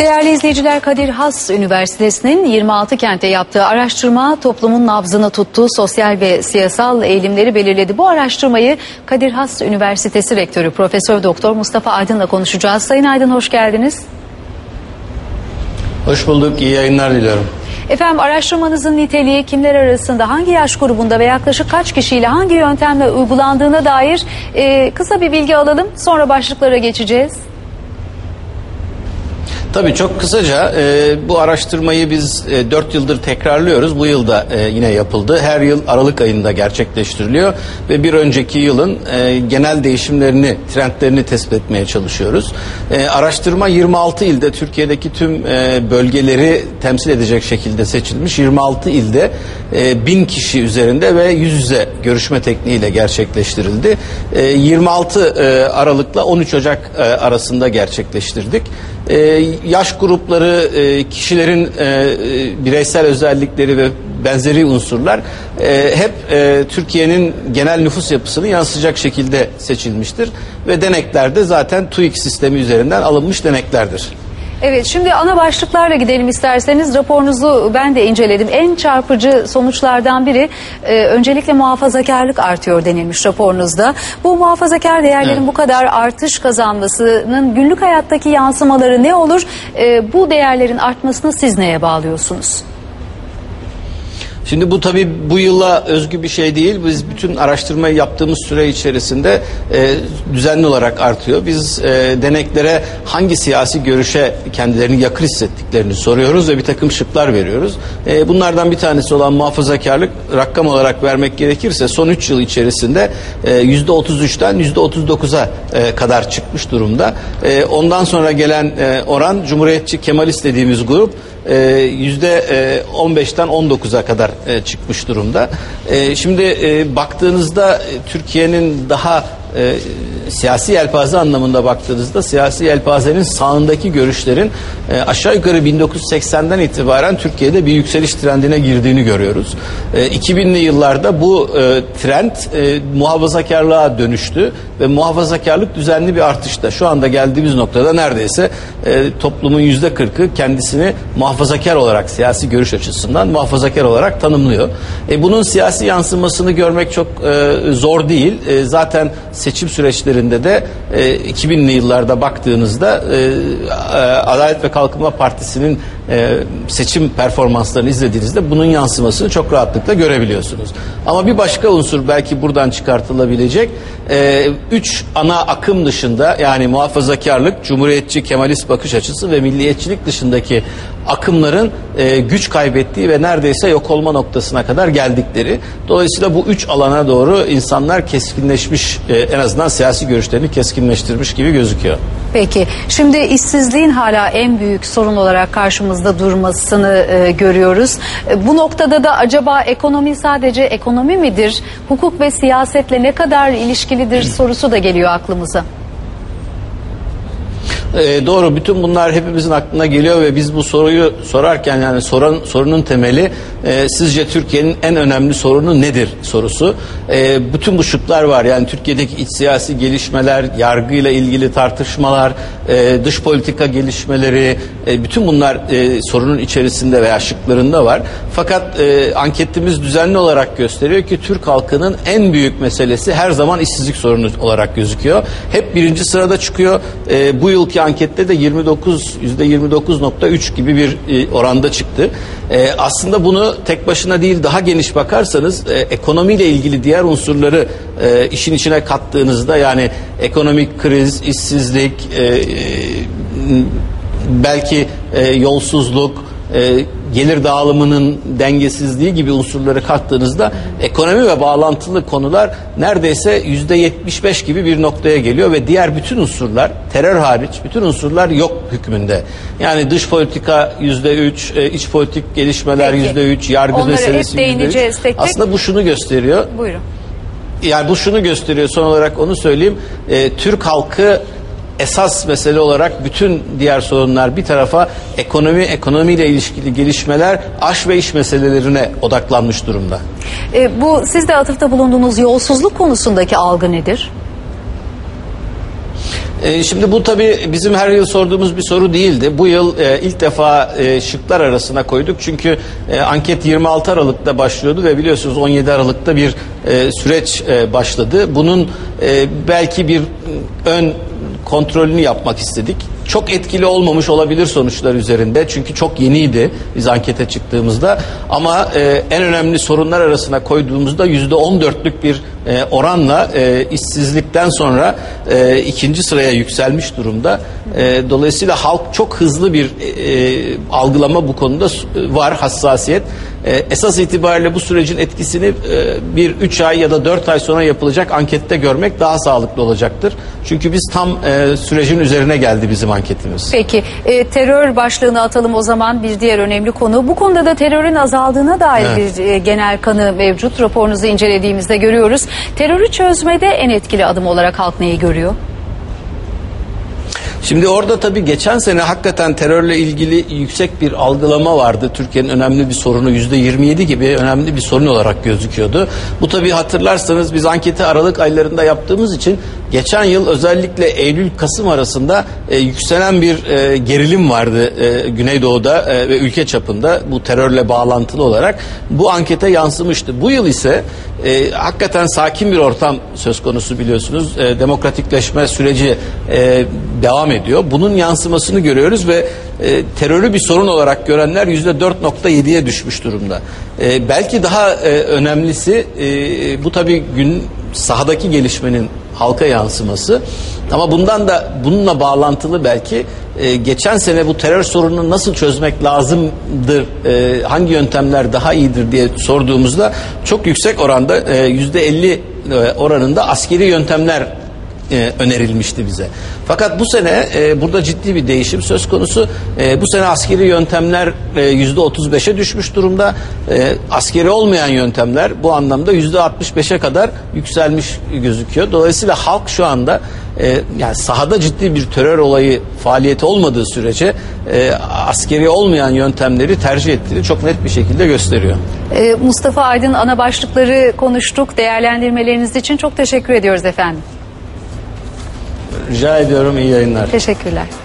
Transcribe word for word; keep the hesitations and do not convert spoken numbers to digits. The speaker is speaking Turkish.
Değerli izleyiciler, Kadir Has Üniversitesi'nin yirmi altı kentte yaptığı araştırma toplumun nabzını tuttuğu sosyal ve siyasal eğilimleri belirledi. Bu araştırmayı Kadir Has Üniversitesi Rektörü Profesör Doktor Mustafa Aydın'la konuşacağız. Sayın Aydın, hoş geldiniz. Hoş bulduk, iyi yayınlar diliyorum. Efendim, araştırmanızın niteliği, kimler arasında, hangi yaş grubunda ve yaklaşık kaç kişiyle hangi yöntemle uygulandığına dair e, kısa bir bilgi alalım. Sonra başlıklara geçeceğiz. Tabii çok kısaca e, bu araştırmayı biz e, dört yıldır tekrarlıyoruz. Bu yılda e, yine yapıldı. Her yıl Aralık ayında gerçekleştiriliyor ve bir önceki yılın e, genel değişimlerini, trendlerini tespit etmeye çalışıyoruz. E, araştırma yirmi altı ilde, Türkiye'deki tüm e, bölgeleri temsil edecek şekilde seçilmiş. yirmi altı ilde e, bin kişi üzerinde ve yüz yüze görüşme tekniğiyle gerçekleştirildi. E, yirmi altı e, Aralık'la on üç Ocak e, arasında gerçekleştirdik. E, yaş grupları, e, kişilerin e, bireysel özellikleri ve benzeri unsurlar e, hep e, Türkiye'nin genel nüfus yapısını yansıtacak şekilde seçilmiştir. Ve denekler de zaten TÜİK sistemi üzerinden alınmış deneklerdir. Evet, şimdi ana başlıklarla gidelim isterseniz. Raporunuzu ben de inceledim. En çarpıcı sonuçlardan biri e, öncelikle muhafazakarlık artıyor denilmiş raporunuzda. Bu muhafazakar değerlerin evet. bu kadar artış kazanmasının günlük hayattaki yansımaları ne olur? E, bu değerlerin artmasını siz neye bağlıyorsunuz? Şimdi bu tabii bu yıla özgü bir şey değil. Biz bütün araştırmayı yaptığımız süre içerisinde e, düzenli olarak artıyor. Biz e, deneklere hangi siyasi görüşe kendilerini yakın hissettiklerini soruyoruz ve bir takım şıklar veriyoruz. E, bunlardan bir tanesi olan muhafazakarlık, rakam olarak vermek gerekirse son üç yıl içerisinde e, yüzde otuz üçten yüzde otuz dokuza e, kadar çıkmış durumda. E, ondan sonra gelen e, oran Cumhuriyetçi Kemalist dediğimiz grup yüzde on beşten on dokuza kadar e, çıkmış durumda. E, şimdi e, baktığınızda e, Türkiye'nin daha e, siyasi yelpaze anlamında baktığınızda siyasi yelpazenin sağındaki görüşlerin e, aşağı yukarı bin dokuz yüz seksenden itibaren Türkiye'de bir yükseliş trendine girdiğini görüyoruz. E, iki binli yıllarda bu e, trend e, muhafazakarlığa dönüştü ve muhafazakarlık düzenli bir artışta. Şu anda geldiğimiz noktada neredeyse e, toplumun yüzde kırkı kendisini muhafazakar olarak, siyasi görüş açısından muhafazakar olarak tanımlıyor. E, bunun siyasi yansımasını görmek çok e, zor değil. E, zaten seçim süreçlerinde de e, iki binli yıllarda baktığınızda e, e, Adalet ve Kalkınma Partisi'nin e, seçim performanslarını izlediğinizde bunun yansımasını çok rahatlıkla görebiliyorsunuz. Ama bir başka unsur belki buradan çıkartılabilecek. E, üç ana akım dışında, yani muhafazakarlık, Cumhuriyetçi Kemalist bakış açısı ve milliyetçilik dışındaki akımların e, güç kaybettiği ve neredeyse yok olma noktasına kadar geldikleri. Dolayısıyla bu üç alana doğru insanlar keskinleşmiş, e, en azından siyasi görüşlerini keskinleştirmiş gibi gözüküyor. Peki, şimdi işsizliğin hala en büyük sorun olarak karşımızda durmasını e, görüyoruz. E, bu noktada da acaba ekonomi sadece ekonomi midir? Hukuk ve siyasetle ne kadar ilişkilidir sorusu da geliyor aklımıza. E, doğru, bütün bunlar hepimizin aklına geliyor ve biz bu soruyu sorarken, yani soran, sorunun temeli e, sizce Türkiye'nin en önemli sorunu nedir sorusu. E, bütün bu şıklar var, yani Türkiye'deki iç siyasi gelişmeler, yargıyla ilgili tartışmalar, e, dış politika gelişmeleri, e, bütün bunlar e, sorunun içerisinde veya şıklarında var. Fakat e, anketimiz düzenli olarak gösteriyor ki Türk halkının en büyük meselesi her zaman işsizlik sorunu olarak gözüküyor. Hep birinci sırada çıkıyor. E, bu yılki ankette de yirmi dokuz yüzde yirmi dokuz nokta üç gibi bir e, oranda çıktı. E, aslında bunu tek başına değil, daha geniş bakarsanız e, ekonomiyle ilgili diğer unsurları e, işin içine kattığınızda, yani ekonomik kriz, işsizlik, e, e, belki e, yolsuzluk, e, gelir dağılımının dengesizliği gibi unsurları kattığınızda ekonomi ve bağlantılı konular neredeyse yüzde yetmiş beş gibi bir noktaya geliyor ve diğer bütün unsurlar, terör hariç bütün unsurlar yok hükmünde. Yani dış politika yüzde üç, iç politik gelişmeler yüzde üç, yargı onlara meselesi yüzde üç. Tek tek. Aslında bu şunu gösteriyor. Buyurun. Yani bu şunu gösteriyor, son olarak onu söyleyeyim. E, Türk halkı esas mesele olarak bütün diğer sorunlar bir tarafa, ekonomi, ekonomiyle ilişkili gelişmeler, aş ve iş meselelerine odaklanmış durumda. E, bu siz de atıfta bulunduğunuz yolsuzluk konusundaki algı nedir? E, şimdi bu tabii bizim her yıl sorduğumuz bir soru değildi. Bu yıl e, ilk defa e, şıklar arasına koyduk. Çünkü e, anket yirmi altı Aralık'ta başlıyordu ve biliyorsunuz on yedi Aralık'ta bir e, süreç e, başladı. Bunun e, belki bir ön kontrolünü yapmak istedik. Çok etkili olmamış olabilir sonuçlar üzerinde. Çünkü çok yeniydi biz ankete çıktığımızda. Ama e, en önemli sorunlar arasına koyduğumuzda yüzde on dörtlük bir e, oranla e, işsizlikten sonra e, ikinci sıraya yükselmiş durumda. E, dolayısıyla halk çok hızlı bir e, algılama bu konuda var, hassasiyet. E, esas itibariyle bu sürecin etkisini e, bir üç ay ya da dört ay sonra yapılacak ankette görmek daha sağlıklı olacaktır. Çünkü biz tam e, sürecin üzerine geldi bizim anketimiz. Peki e, terör başlığını atalım o zaman, bir diğer önemli konu. Bu konuda da terörün azaldığına dair Evet. bir e, genel kanı mevcut. Raporunuzu incelediğimizde görüyoruz. Terörü çözmede en etkili adım olarak halk neyi görüyor? Şimdi orada tabii geçen sene hakikaten terörle ilgili yüksek bir algılama vardı. Türkiye'nin önemli bir sorunu, yüzde yirmi yedi gibi önemli bir sorun olarak gözüküyordu. Bu tabii hatırlarsanız biz anketi Aralık aylarında yaptığımız için geçen yıl özellikle Eylül-Kasım arasında e, yükselen bir e, gerilim vardı e, Güneydoğu'da e, ve ülke çapında bu terörle bağlantılı olarak. Bu ankete yansımıştı. Bu yıl ise e, hakikaten sakin bir ortam söz konusu, biliyorsunuz. E, demokratikleşme süreci e, devam ediyor. Bunun yansımasını görüyoruz ve e, terörü bir sorun olarak görenler yüzde dört nokta yediye düşmüş durumda. E, belki daha e, önemlisi e, bu tabii gün sahadaki gelişmenin halka yansıması. Ama bundan da bununla bağlantılı belki e, geçen sene bu terör sorununu nasıl çözmek lazımdır, e, hangi yöntemler daha iyidir diye sorduğumuzda çok yüksek oranda e, yüzde elli e, oranında askeri yöntemler E, önerilmişti bize. Fakat bu sene e, burada ciddi bir değişim söz konusu. E, bu sene askeri yöntemler e, yüzde otuz beşe düşmüş durumda. E, askeri olmayan yöntemler bu anlamda yüzde altmış beşe kadar yükselmiş gözüküyor. Dolayısıyla halk şu anda e, yani sahada ciddi bir terör olayı faaliyeti olmadığı sürece e, askeri olmayan yöntemleri tercih ettiğini çok net bir şekilde gösteriyor. E, Mustafa Aydın, ana başlıkları konuştuk. Değerlendirmeleriniz için çok teşekkür ediyoruz efendim. Rica ediyorum, iyi yayınlar. Teşekkürler.